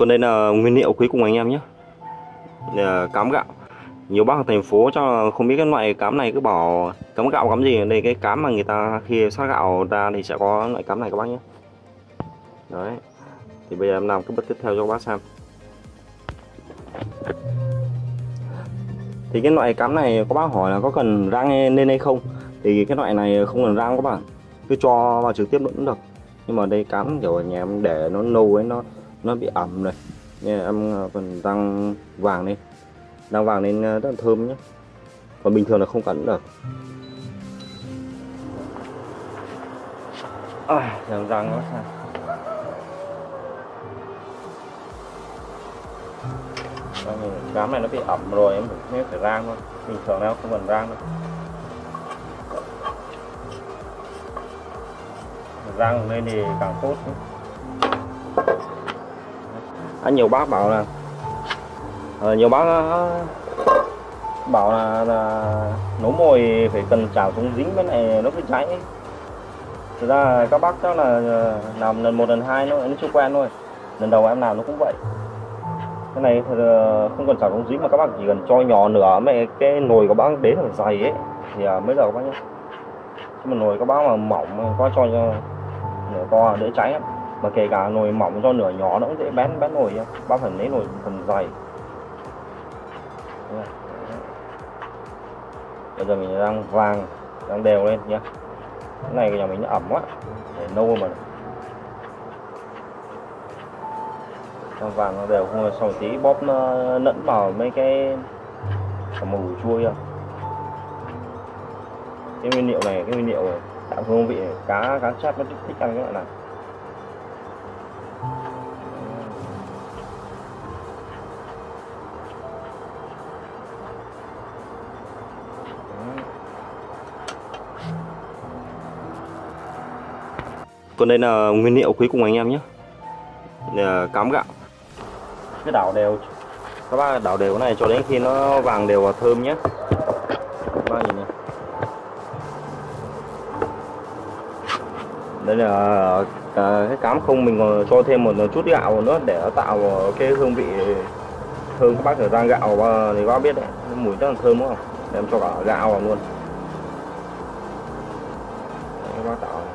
Còn đây là nguyên liệu cuối cùng anh em nhé. Cám gạo. Nhiều bác ở thành phố cho không biết cái loại cám này, cứ bảo cám gạo cám gì. Đây cái cám mà người ta khi sát gạo ra thì sẽ có loại cám này các bác nhé. Đấy. Thì bây giờ em làm cái bước tiếp theo cho các bác xem. Thì cái loại cám này các bác hỏi là có cần rang lên hay không. Thì cái loại này không cần rang các bạn, cứ cho vào trực tiếp vẫn được. Nhưng mà đây cám kiểu ở nhà em để nó nâu ấy, nó bị ẩm rồi. Nên em cần rang vàng lên. Rang vàng lên rất là thơm nhé. Còn bình thường là không cần được. Rang nó sao. Cám này nó bị ẩm rồi, em phải rang thôi. Bình thường nó không cần rang đâu. Rang lên thì càng tốt. Nhiều bác bảo là nhiều bác bảo là nấu mồi phải cần chảo chống dính, cái này nó cứ cháy ấy. Thực ra các bác chắc là làm lần 1 lần 2 nó chưa quen thôi. Lần đầu em làm nó cũng vậy. Cái này thì không cần chảo chống dính mà các bác chỉ cần cho nhỏ nửa mấy cái nồi của bác đến là dày ấy thì mới giờ các bác nhé. Chứ mà nồi các bác mà mỏng có cho nửa to đỡ cháy lắm. Mà kể cả nồi mỏng cho nửa nhỏ nó cũng dễ bén nồi nhá. Bác phải lấy nồi phần dày. Bây giờ mình đang vàng, đang đều lên nhá. Cái này của nhà mình nó ẩm quá, để nâu mà. Đang vàng nó đều không, xong tí bóp nó lẫn vào mấy cái màu chua nhá. Cái nguyên liệu này, cái nguyên liệu tạo hương vị cá chép nó thích ăn cái loại này. Còn đây là nguyên liệu cuối cùng anh em nhé. Cám gạo. Cái đảo đều, các bác đảo đều cái này cho đến khi nó vàng đều và thơm nhé. Các bác nhìn này. Đây là cái cám không, mình còn cho thêm một chút gạo nữa để tạo cái hương vị thơm. Các bác thử rang gạo thì các bác biết đấy, mùi rất là thơm đúng không? Để em cho cả gạo vào luôn. Đấy, các bác tạo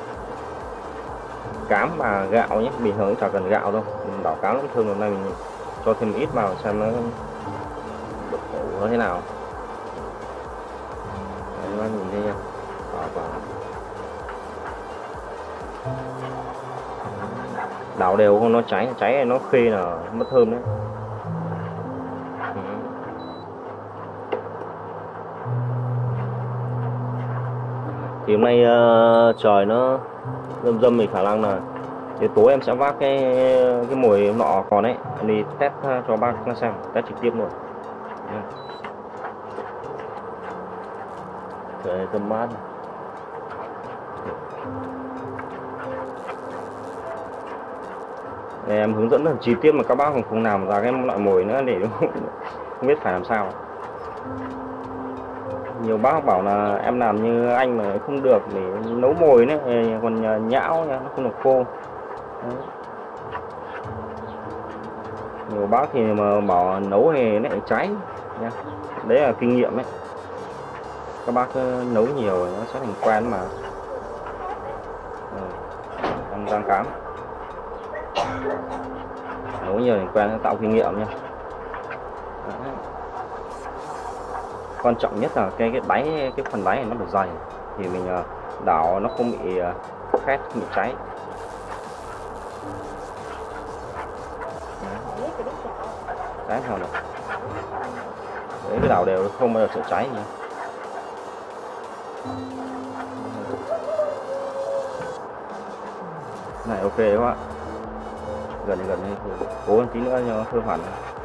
cám và gạo nhé, bình thường chả cần gạo đâu. Mình đảo cám cũng thơm. Hôm nay mình cho thêm ít vào xem nó độ khổ nó thế nào. Đấy, các bác nhìn thấy nha. Đảo đều không nó cháy nó khi là mất thơm đấy. Thì hôm nay trời nó râm thì khả năng là đến tối em sẽ vác cái mồi nọ còn ấy, em đi test cho bác xem, test trực tiếp luôn. Trời râm mát. Đây, em hướng dẫn rất chi tiết mà các bác còn không làm ra cái loại mồi nữa để không biết phải làm sao. Nhiều bác bảo là em làm như anh mà không được, để nấu mồi nữa còn nhão nha, nó không được khô. Đấy. Nhiều bác thì mà bảo nấu thì nó lại cháy nha. Đấy là kinh nghiệm ấy. Các bác nấu nhiều nó sẽ thành quen mà. Em rang cám. Nấu nhiều thành quen, tạo kinh nghiệm nha. Đấy. Quan trọng nhất là cái đáy, cái phần đáy này nó phải dày thì mình đảo nó không bị khét, không bị cháy. Đấy nào này. Đấy, cái đảo đều không bao giờ sợ cháy nhỉ. Này ok quá. Gần đây cố một tí nữa cho nó thơm hẳn.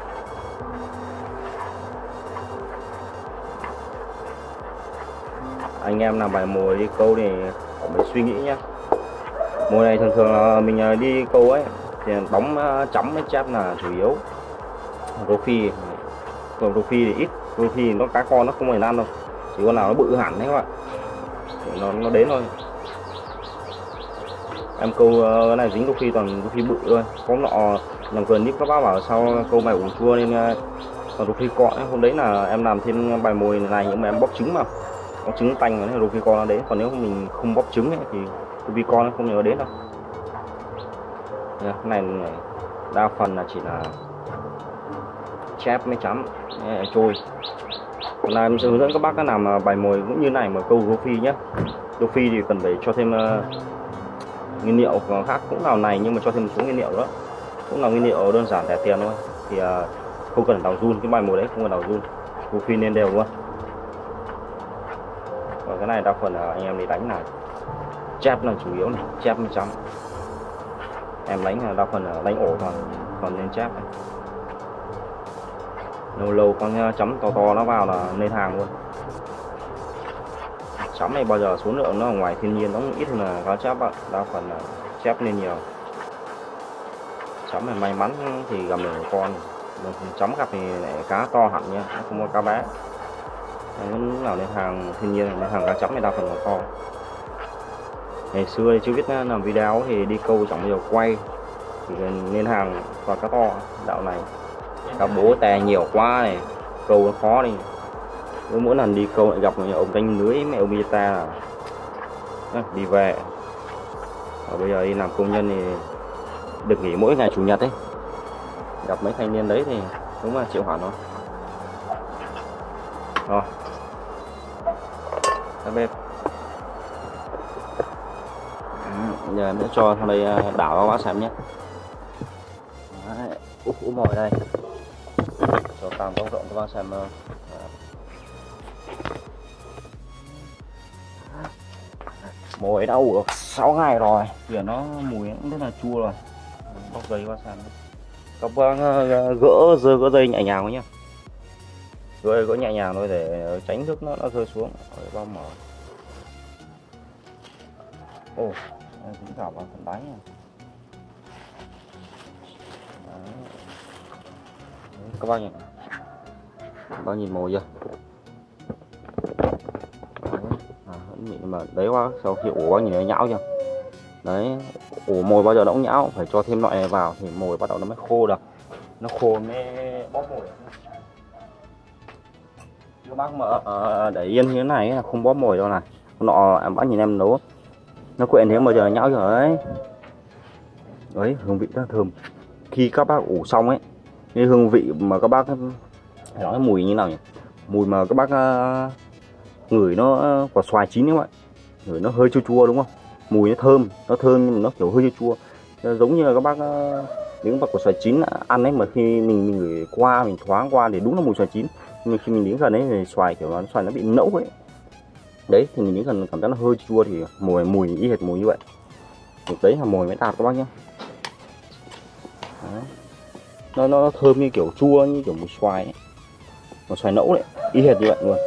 Anh em làm bài mồi đi câu thì phải suy nghĩ nhé. Mồi này thường thường là mình đi câu ấy thì bóng chấm với chép là chủ yếu. Rô phi, còn rô phi thì ít, rô phi nó cá con nó không phải ăn đâu, chỉ con nào nó bự hẳn đấy các bạn, thì nó đến thôi. Em câu cái này dính rô phi toàn rô phi bự thôi, có nọ Làm clip các bác bảo sau câu bài ủ chua nên còn rô phi con ấy. Hôm đấy là em làm thêm bài mồi này nhưng mà em bóp trứng mà có trứng tanh mà rô phi con nó đến, còn nếu mình không bóp trứng ấy, thì rô phi con nó không nhớ đến đâu. Cái này đa phần là chỉ là chép mới chấm trôi. Còn là em sẽ hướng dẫn các bác các làm bài mồi cũng như này mà câu rô phi nhé. Rô phi thì cần phải cho thêm nguyên liệu khác cũng là này, nhưng mà cho thêm một số nguyên liệu đó, cũng là nguyên liệu đơn giản rẻ tiền thôi, thì không cần đào run. Cái bài mồi đấy không cần đào run, rô phi nên đều luôn. Còn cái này đa phần là anh em đi đánh này chép là chủ yếu này, chép mới chấm. Em đánh là đa phần là đánh ổ thôi, còn nên chép này. Lâu lâu con chấm to to nó vào là lên hàng luôn. Chấm này bao giờ số lượng nó ở ngoài thiên nhiên nó ít hơn là cá chép ạ, đa phần là chép nên nhiều. Chấm này may mắn thì gặp được một con, chấm gặp thì lại cá to hẳn nha, nó không có cá bé. Vẫn nào lên hàng thiên nhiên, lên hàng cá chấm này đa phần là to. Ngày xưa thì chưa biết làm video thì đi câu chẳng bao giờ quay, thì lên hàng và cá to. Đạo này cá bố tè nhiều quá này, câu nó khó đi. Mỗi lần đi câu lại gặp ông đánh lưới mẹ ông Vita là đi về. Và bây giờ đi làm công nhân thì được nghỉ mỗi ngày chủ nhật ấy, gặp mấy thanh niên đấy thì đúng là chịu hẳn thôi. Rồi các bếp giờ em sẽ cho thằng đây đảo vào bát xem nhé. Úp mồi đây cho tam góc rộng các bác xem. Mồi đã ủ được 6 ngày rồi, giờ nó mùi cũng rất là chua rồi. Bóc dây qua xem các bác gỡ dây nhẹ nhàng thôi nhá, gỡ nhẹ nhàng thôi để tránh nước nó rơi xuống. Rồi bao mở. Ồ cũng cả vào phần đáy này. Các bác nhìn, bác nhìn mồi chưa? Mà đấy quá, sau khi ủ bác nhìn thấy nhão chưa? Đấy, ủ mồi bao giờ nó cũng nhão, phải cho thêm loại này vào thì mồi bắt đầu nó mới khô được, nó khô mới bóp mồi. Các bác mà để yên như thế này là không bóp mồi đâu này. Nọ em bác nhìn em nấu nó quyện thế mà giờ nhão rồi đấy. Đấy, hương vị rất thơm. Khi các bác ủ xong ấy, cái hương vị mà các bác nói mùi như nào nhỉ? Mùi mà các bác ngửi nó quả xoài chín các bạn, ngửi nó hơi chua chua đúng không? Mùi nó thơm nhưng mà nó kiểu hơi chua chua, giống như là các bác những quả xoài chín ăn ấy, mà khi mình ngửi qua, mình thoáng qua thì đúng là mùi xoài chín, nhưng mà khi mình đến gần ấy thì xoài kiểu nó xoài nó bị nẫu ấy, đấy thì mình đến gần cảm giác nó hơi chua thì mùi y hệt mùi như vậy. Thì đấy là mùi mới đạt các bác nhé. Nó thơm như kiểu chua, như kiểu mùi xoài ấy. Một xoài nẫu đấy, y hệt như vậy luôn.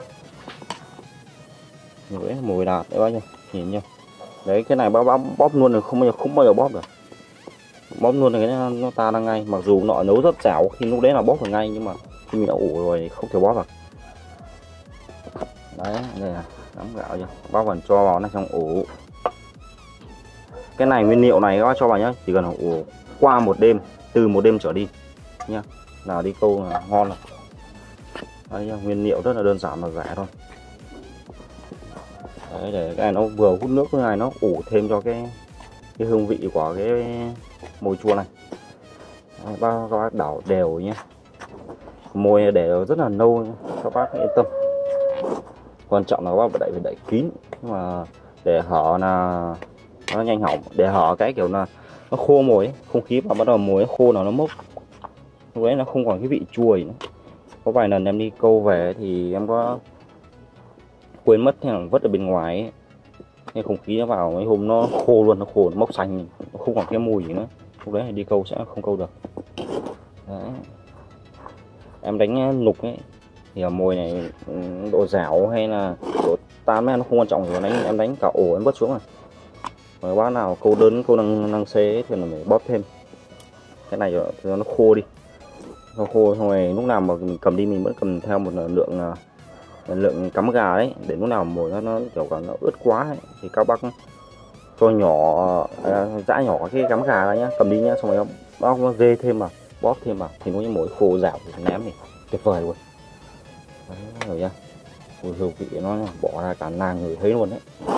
Đấy mùi đạt đấy bác nhá, nhìn nhá. Đấy cái này bóp luôn là không bao giờ bóp được. Bóp luôn là cái nó tan ra ngay, mặc dù nó nấu rất dẻo, khi lúc đấy là bóp được ngay, nhưng mà khi mình đã ủ rồi thì không thể bóp được. Đấy đây là nắm gạo chưa, bác còn cho vào này trong ủ. Cái này nguyên liệu này các bác cho vào nhá, chỉ cần ủ qua một đêm, từ một đêm trở đi nhá, nào đi câu là ngon rồi. Đấy, nguyên liệu rất là đơn giản và rẻ thôi. Đấy, để cái này nó vừa hút nước, cái này nó ủ thêm cho cái hương vị của cái mồi chua này. Đấy, các bác đảo đều nhé, mồi để rất là lâu, các bác yên tâm. Quan trọng là các bác phải đậy kín, nhưng mà để hở là nó nhanh hỏng, để hở cái kiểu là nó khô mồi ấy, không khí vào bắt đầu mồi nó khô nào nó mốc, lúc đấy nó không còn cái vị chua gì nữa. Có vài lần em đi câu về thì em có quên mất hay là vứt ở bên ngoài ấy. Nên không khí nó vào mấy hôm nó khô luôn, nó khô, nó mốc xanh, nó không còn cái mùi gì nữa, lúc đấy thì đi câu sẽ không câu được. Đấy. Em đánh nục ấy thì mồi này độ dẻo hay là độ tan nó không quan trọng, rồi em đánh cả ổ em vứt xuống rồi. Mà bác nào câu đơn, câu năng xế thì là phải bóp thêm. Cái này cho nó khô đi, nó khô xong rồi lúc nào mà mình cầm đi mình vẫn cầm theo một lượng cắm gà đấy, để lúc nào mồi nó kiểu cả nó ướt quá ấy, thì các bác cho nhỏ giã nhỏ cái cắm gà ra nhá, cầm đi nhá, xong rồi bóc nó dê thêm vào, bóp thêm vào thì nó như mỗi khô rảo thì ném thì tuyệt vời luôn. Đấy, rồi nhá, hương vị nó bỏ ra cả làng người thấy luôn đấy.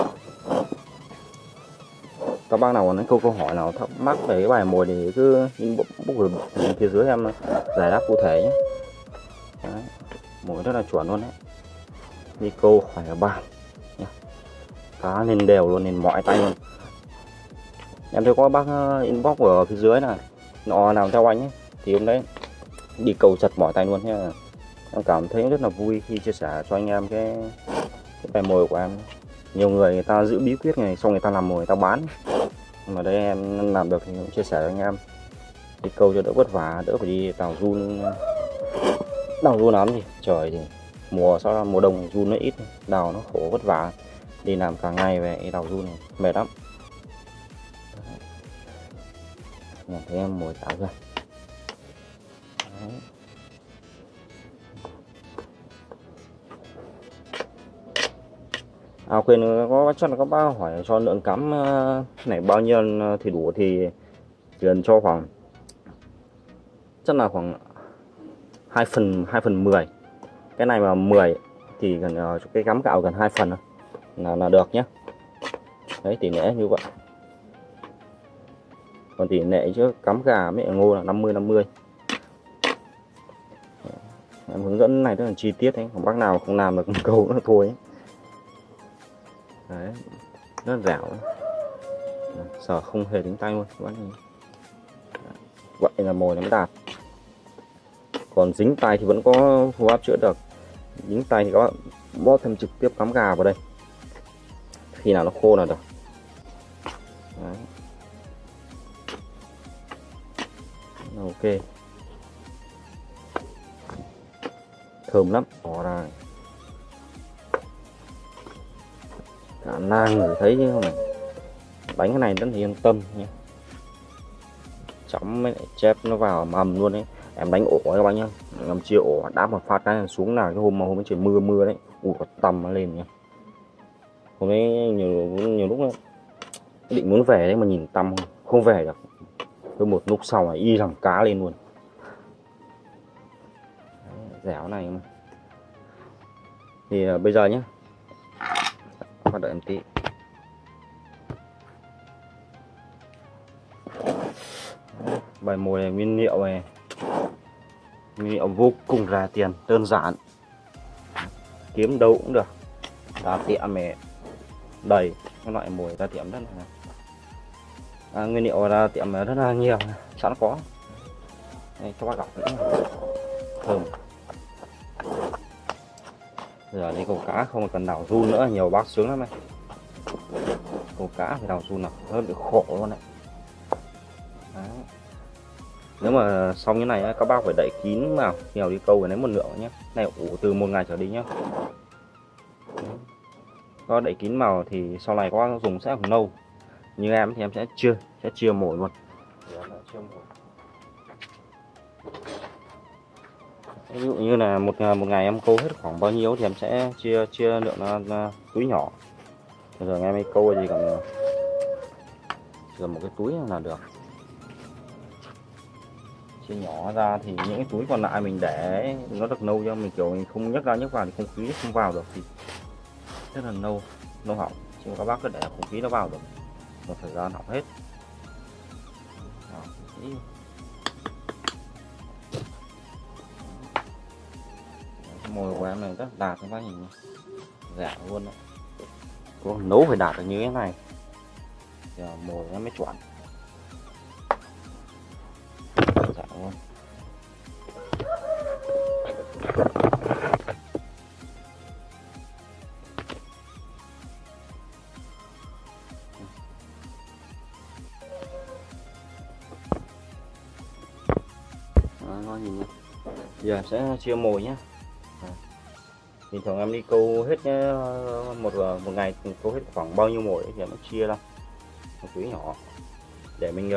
Các bác nào có câu hỏi nào thắc mắc về cái bài mồi thì cứ inbox phía dưới em giải đáp cụ thể nhé. Đấy, mồi rất là chuẩn luôn đấy, đi câu khỏi ở bàn nhá. Cá lên đều luôn, lên mỏi tay luôn. Em thấy có bác inbox ở phía dưới này nó làm theo anh ấy thì hôm đấy đi câu giật mỏi tay luôn nha. Em cảm thấy rất là vui khi chia sẻ cho anh em cái bài mồi của em. Nhiều người ta giữ bí quyết này xong người ta làm mồi người ta bán, mà đây em làm được thì cũng chia sẻ với anh em đi câu cho đỡ vất vả, đỡ phải đi đào giun. Đào giun lắm gì trời, thì mùa đông giun nó ít, đào nó khổ vất vả, đi làm cả ngày về đào giun này mệt lắm. Nhìn thấy em mồi táo rồi. À quên, có chắc là các bác hỏi cho lượng cắm này bao nhiêu thì đủ, thì chỉ cần cho khoảng chắc là khoảng 2/10. Cái này mà 10 thì gần cái cắm cạo gần 2 phần là được nhé. Đấy, tỷ lệ như vậy. Còn tỷ lệ chứ cắm gà với ngô là 50/50. Em hướng dẫn này rất là chi tiết đấy, còn bác nào không làm được câu nữa thôi ấy. Đấy, rất dẻo đấy. Sờ không hề dính tay luôn. Vậy là mồi nó mới đạt. Còn dính tay thì vẫn có phương pháp chữa được. Dính tay thì các bạn bóp thêm trực tiếp cắm gà vào đây, khi nào nó khô là được. Đấy. Ok, thơm lắm, bỏ ra cả nang người thấy chứ không này. Đánh cái này rất là yên tâm nhé, chấm mới chép nó vào mầm luôn đấy. Em đánh ổ các bác nhá, em chia ổ đá một phát cái xuống là cái hôm trời mưa đấy, tầm nó lên nhá. Hôm đấy nhiều lúc định muốn về đấy mà nhìn tầm không về được, cứ một lúc sau là y rằng cá lên luôn. Dẻo này mà. Thì bây giờ nhé, bắt đợi em tí. Bài mồi này nguyên liệu này, nguyên liệu vô cùng rẻ tiền, đơn giản, kiếm đâu cũng được. Ra tiệm này đầy các loại mồi, ra tiệm rất là nguyên liệu ra tiệm rất là nhiều, sẵn có. Đây cho bác đọc nữa, thơm. Giờ đi câu cá không cần đào giun nữa, nhiều bác sướng lắm này. Câu cá phải đào giun nào hơi bị khổ luôn đấy. Đấy. Nếu mà xong như này các bác phải đậy kín vào, khi nào đi câu phải lấy một lượng nhé. Này ủ từ 1 ngày trở đi nhá. Có đậy kín vào thì sau này các bác dùng sẽ không nâu. Như em thì em sẽ chia mồi luôn. Ví dụ như là một ngày em câu hết khoảng bao nhiêu thì em sẽ chia lượng ra túi nhỏ. Bây giờ em ấy câu gì còn một cái túi là được. Chia nhỏ ra thì những cái túi còn lại mình để nó được nâu, cho mình kiểu mình không nhấc ra nhấc vào thì không khí không vào được thì rất là nâu hỏng. Chứ các bác cứ để không khí nó vào được một thời gian hỏng hết. Mồi của em này rất đạt, các bác nhìn dẻo luôn đấy. Có nấu phải đạt được như thế này giờ mồi nó mới chuẩn. Dẻo luôn. Ngon nhìn nhá. Giờ sẽ chia mồi nhé. Bình thường em đi câu hết một ngày câu hết khoảng bao nhiêu mồi thì nó chia ra một túi nhỏ để mình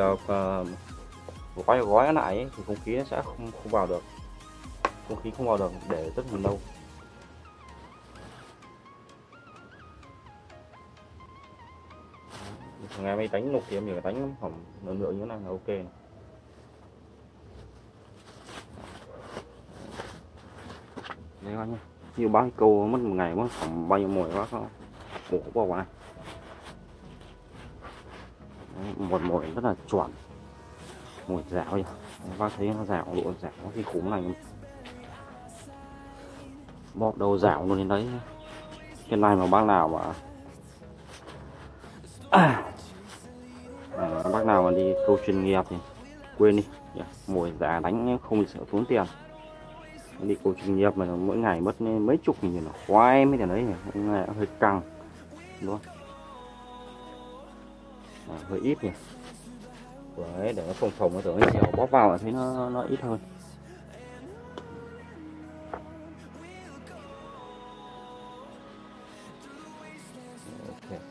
gói lại ấy, thì không khí nó sẽ không vào được, không khí không vào được để rất là lâu. Ngày mới đánh nục thì em nhớ đánh khoảng nửa như thế này là ok này. Đấy các nhá, như bác câu mất một ngày mất khoảng bao nhiêu mồi bác bổ vào này. Đấy, một mồi rất là chuẩn, mồi dẻo nhỉ. Bác thấy nó dẻo, độ dẻo nó kinh khủng này, bóp đầu dẻo luôn đến đấy. Cái này mà bác nào mà bác nào mà đi câu chuyên nghiệp thì quên đi, mồi giá đánh không sợ tốn tiền. Đi câu chuyên nghiệp mà mỗi ngày mất mấy chục nghìn là khoai mấy tiền đấy, hơi căng đúng không? Hơi ít nhỉ. Đấy, để nó phồng phồng nó tưởng dẻo bóp vào thấy nó ít hơn. Okay.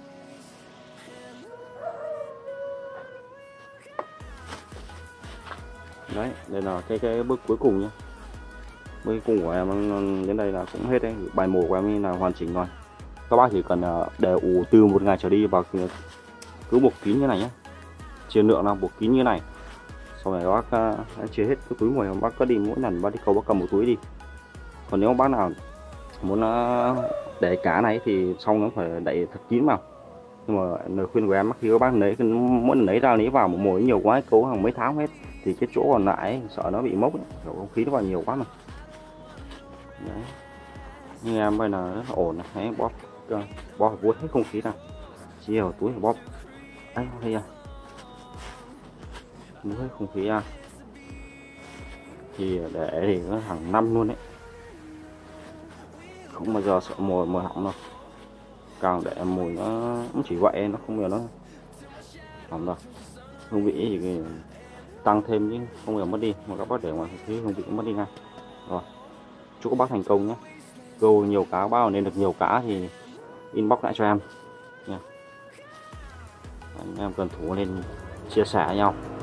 Đấy, đây là cái bước cuối cùng nhá. Bước cuối cùng của em đến đây là cũng hết đấy, bài mổ của em là hoàn chỉnh rồi. Các bác chỉ cần để ủ từ 1 ngày trở đi và cứ buộc kín như này nhé, chia lượng là buộc kín như này. Sau này bác chia hết cái túi mồi, bác có đi mỗi lần bác đi câu bác cầm một túi đi. Còn nếu bác nào muốn để cá này thì xong nó phải đậy thật kín vào. Nhưng mà lời khuyên của em khi các bác lấy mỗi lần lấy ra lấy vào một mồi nhiều quá, câu hàng mấy tháng hết thì cái chỗ còn lại ấy, sợ nó bị mốc ấy, không khí nó vào nhiều quá mà. Đấy. Nhưng em bây là rất là ổn này, đấy, bóp vuốt hết không khí nào, chỉ ở túi bóp ấy thấy chưa, vuốt hết không khí ra thì để thì nó hàng năm luôn đấy, không bao giờ sợ mồi hỏng đâu. Càng để mồi nó cũng chỉ vậy, nó không bao giờ nó hỏng đâu. Hương vị thì tăng thêm chứ không bao giờ mất đi, mà các bác để ngoài thì hương vị cũng mất đi ngay. Rồi, chúc các bác thành công nhé. Câu nhiều cá, bao nên được nhiều cá thì inbox lại cho em nha. Anh em cần thủ lên chia sẻ nhau.